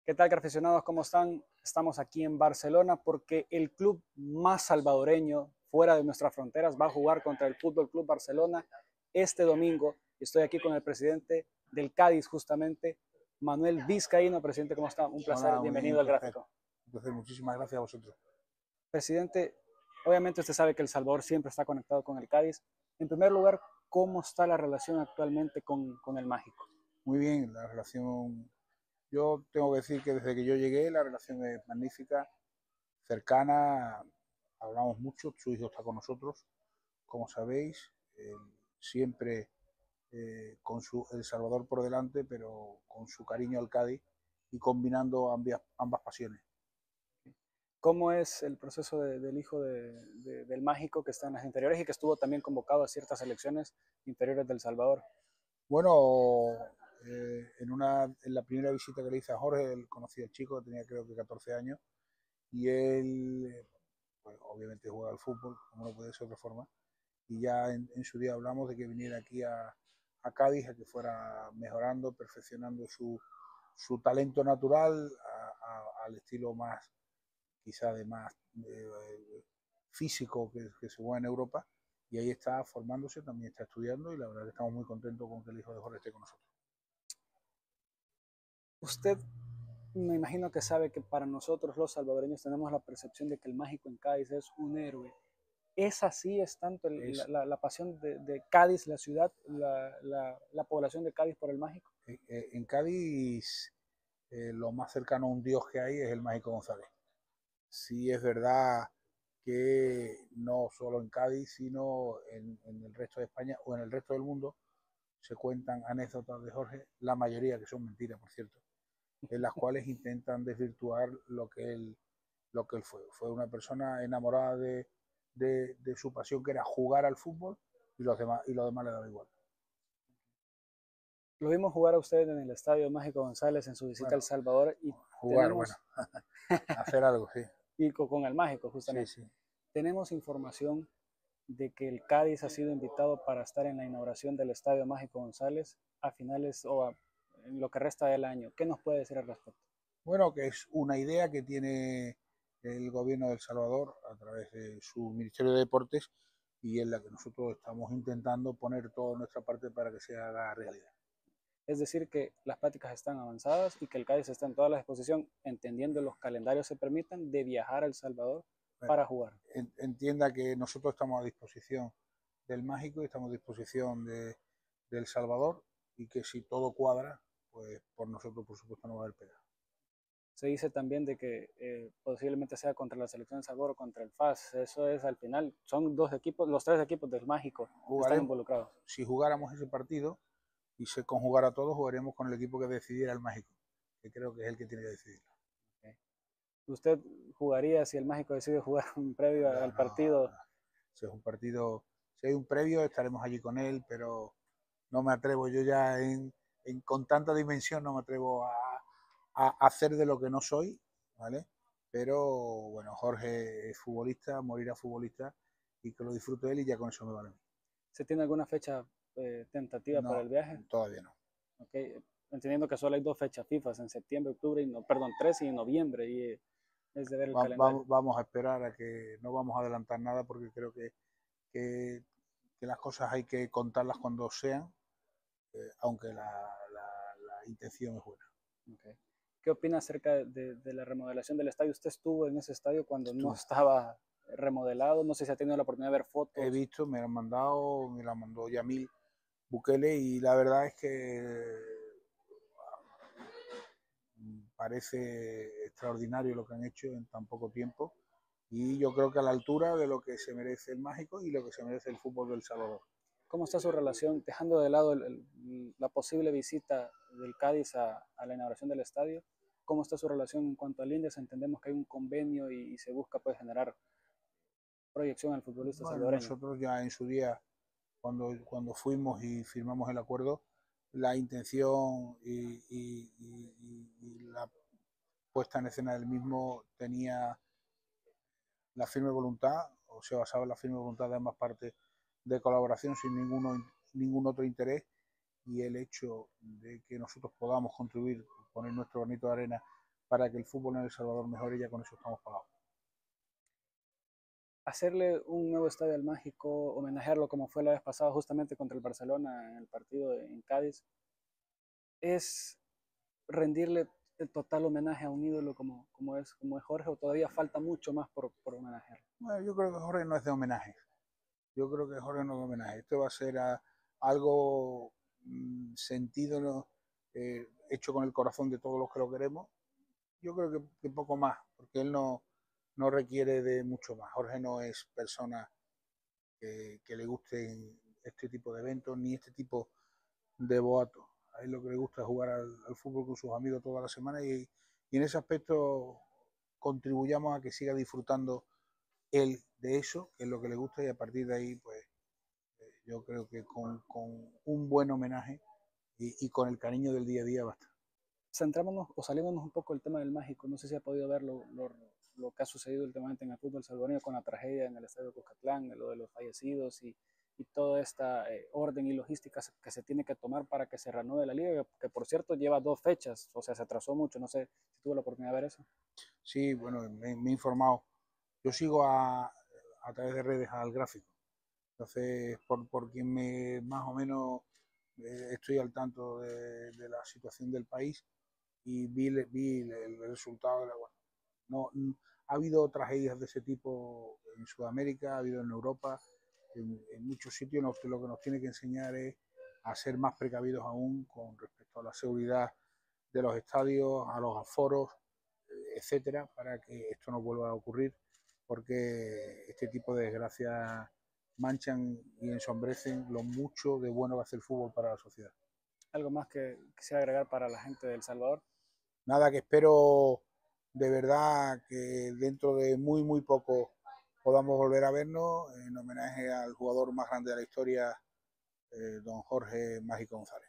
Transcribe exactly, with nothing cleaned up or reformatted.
¿Qué tal, aficionados? ¿Cómo están? Estamos aquí en Barcelona porque el club más salvadoreño fuera de nuestras fronteras va a jugar contra el Fútbol Club Barcelona este domingo. Estoy aquí con el presidente del Cádiz, justamente, Manuel Vizcaíno. Presidente, ¿cómo está? Un placer, Hola, muy bien, bienvenido un al placer. Gráfico. Un placer, muchísimas gracias a vosotros. Presidente, obviamente usted sabe que El Salvador siempre está conectado con el Cádiz. En primer lugar, ¿cómo está la relación actualmente con, con el Mágico? Muy bien, la relación, yo tengo que decir que desde que yo llegué la relación es magnífica, cercana, hablamos mucho, su hijo está con nosotros, como sabéis, eh, siempre eh, con su El Salvador por delante, pero con su cariño al Cádiz y combinando ambas, ambas pasiones. ¿Cómo es el proceso de, del hijo de, de, del Mágico que está en las inferiores y que estuvo también convocado a ciertas selecciones inferiores del Salvador? Bueno, eh, en, una, en la primera visita que le hice a Jorge, él conocía al chico, tenía creo que catorce años, y él, pues, obviamente juega al fútbol, como no puede ser de otra forma, y ya en, en su día hablamos de que viniera aquí a, a Cádiz, a que fuera mejorando, perfeccionando su, su talento natural a, a, al estilo más, quizá de más eh, físico que, que se juega en Europa, y ahí está formándose, también está estudiando, y la verdad que estamos muy contentos con que el hijo de Jorge esté con nosotros. Usted me imagino que sabe que para nosotros los salvadoreños tenemos la percepción de que el Mágico en Cádiz es un héroe. ¿Es así? ¿Es tanto el, Es, la, la, pasión de, de, Cádiz, la ciudad, la, la, la, población de Cádiz por el Mágico? eh, en Cádiz eh, lo más cercano a un dios que hay es el Mágico González. Sí es verdad que no solo en Cádiz, sino en, en el resto de España o en el resto del mundo se cuentan anécdotas de Jorge, la mayoría que son mentiras, por cierto, en las cuales intentan desvirtuar lo que él, lo que él fue. Fue una persona enamorada de, de, de su pasión, que era jugar al fútbol, y los demás, y lo demás le daba igual. Lo vimos jugar a usted en el Estadio Mágico González en su visita a Bueno, El Salvador y jugar, bueno, tenemos, hacer algo, sí. y con el Mágico Sí, justamente, sí. tenemos información de que el Cádiz ha sido invitado para estar en la inauguración del Estadio Mágico González a finales o a, en lo que resta del año. ¿Qué nos puede decir al respecto? Bueno, que es una idea que tiene el gobierno de El Salvador a través de su Ministerio de Deportes, y en la que nosotros estamos intentando poner toda nuestra parte para que se haga realidad. Es decir, que las prácticas están avanzadas y que el Cádiz está en toda la disposición, entendiendo los calendarios se permitan, de viajar a El Salvador Bueno, para jugar. entienda que nosotros estamos a disposición del Mágico y estamos a disposición de, de El Salvador, y que si todo cuadra, pues por nosotros, por supuesto, no va a haber pena. Se dice también de que eh, posiblemente sea contra la selección de Salvador o contra el F A S. Eso es al final, son dos equipos, los tres equipos del Mágico están Jugaremos, involucrados. si jugáramos ese partido y se conjugara todo, jugaremos con el equipo que decidiera el Mágico, que creo que es el que tiene que decidirlo. Okay. ¿Usted jugaría si el Mágico decide jugar un previo No, al no, partido? no. Si es un partido, si hay un previo, estaremos allí con él, pero no me atrevo, yo ya en, en con tanta dimensión no me atrevo a, a, hacer de lo que no soy, ¿vale? Pero bueno, Jorge es futbolista, morirá futbolista, y que lo disfrute él, y ya con eso me vale a mí. ¿Se tiene alguna fecha eh, tentativa para No, el viaje? todavía no. Okay. Entendiendo que solo hay dos fechas FIFA, en septiembre, octubre, y no, perdón, tres y noviembre, y eh, es de ver el Va, va, calendario. vamos a esperar a que, no vamos a adelantar nada, porque creo que, que, que las cosas hay que contarlas cuando sean, eh, aunque la, la, la intención es buena. Okay. ¿Qué opina acerca de, de, la remodelación del estadio? ¿Usted estuvo en ese estadio cuando no Estuvo. estaba remodelado? No sé si ha tenido la oportunidad de ver He fotos. visto, me lo han mandado, me lo mandó Yamil Bukele, y la verdad es que parece extraordinario lo que han hecho en tan poco tiempo, y yo creo que a la altura de lo que se merece el Mágico y lo que se merece el fútbol del Salvador. ¿Cómo está su relación, dejando de lado el, el, la posible visita del Cádiz a, a, la inauguración del estadio? ¿Cómo está su relación en cuanto al Indias? Entendemos que hay un convenio y, y se busca pues, generar proyección al futbolista Bueno, salvadoreño. nosotros ya en su día, cuando, cuando fuimos y firmamos el acuerdo, la intención y, y, y, y la puesta en escena del mismo tenía la firme voluntad, o se basaba en la firme voluntad de ambas partes, de colaboración sin ninguno, ningún otro interés, y el hecho de que nosotros podamos contribuir, poner nuestro granito de arena para que el fútbol en El Salvador mejore, y ya con eso estamos pagados. Hacerle un nuevo estadio al Mágico, homenajearlo como fue la vez pasada justamente contra el Barcelona en el partido en Cádiz, es rendirle el total homenaje a un ídolo como, como, es, como es Jorge, o todavía falta mucho más por, por homenajearlo. Bueno, yo creo que Jorge no es de homenaje. Yo creo que Jorge no es de homenaje. Esto va a ser a, algo mmm, sentido, ¿no? eh, hecho con el corazón de todos los que lo queremos. Yo creo que, que poco más, porque él no, no requiere de mucho más. Jorge no es persona que, que le guste este tipo de eventos ni este tipo de boatos. A él lo que le gusta es jugar al, al fútbol con sus amigos toda la semana, y, y en ese aspecto contribuyamos a que siga disfrutando él de eso, que es lo que le gusta, y a partir de ahí, pues eh, yo creo que con, con un buen homenaje y, y con el cariño del día a día basta. Centrémonos o saliéndonos un poco del tema del Mágico, no sé si ha podido ver lo, lo, lo que ha sucedido últimamente en el fútbol salvadoreño con la tragedia en el estadio Cuscatlán, lo de los fallecidos y, y toda esta eh, orden y logística que se tiene que tomar para que se reanude la liga, que, que por cierto lleva dos fechas, o sea, se atrasó mucho, no sé si tuvo la oportunidad de ver eso. Sí, bueno, me, me he informado. Yo sigo a, a través de redes al gráfico. Entonces, por, por quien me más o menos eh, estoy al tanto de, de, la situación del país, y vi, vi el, el resultado de la, bueno, no, no, ha habido tragedias de ese tipo en Sudamérica, ha habido en Europa, en, en muchos sitios. Nos, lo que nos tiene que enseñar es a ser más precavidos aún con respecto a la seguridad de los estadios, a los aforos, etcétera, para que esto no vuelva a ocurrir, porque este tipo de desgracias manchan y ensombrecen lo mucho de bueno que hace el fútbol para la sociedad. ¿Algo más que quisiera agregar para la gente de El Salvador? Nada, que espero de verdad que dentro de muy, muy poco podamos volver a vernos en homenaje al jugador más grande de la historia, eh, don Jorge Mágico González.